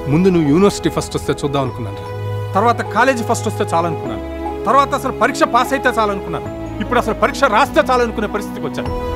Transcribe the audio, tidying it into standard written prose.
ముందు నువ్వు university first వస్తే చూద్దాం అనుకున్నాను, తర్వాత కాలేజీ ఫస్ట్ వస్తే చాలనుకున్నాను, తర్వాత అసలు పరీక్ష పాస్ అయితే చాలనుకున్నాను, ఇప్పుడు అసలు పరీక్ష రాస్తే చాలనుకునే పరిస్థితికి వచ్చాను.